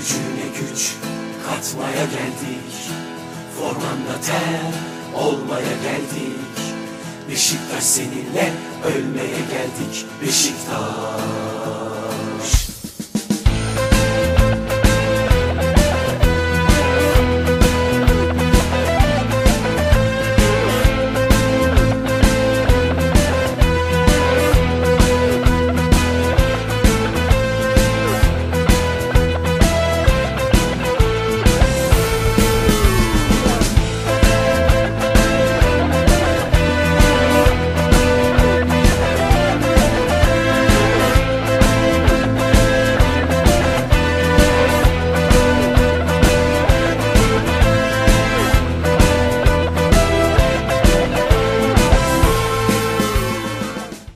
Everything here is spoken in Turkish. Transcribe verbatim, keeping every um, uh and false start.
gücüne güç katmaya geldik. Formanda ter olmaya geldik. Beşiktaş seninle ölmeye geldik. Beşiktaş.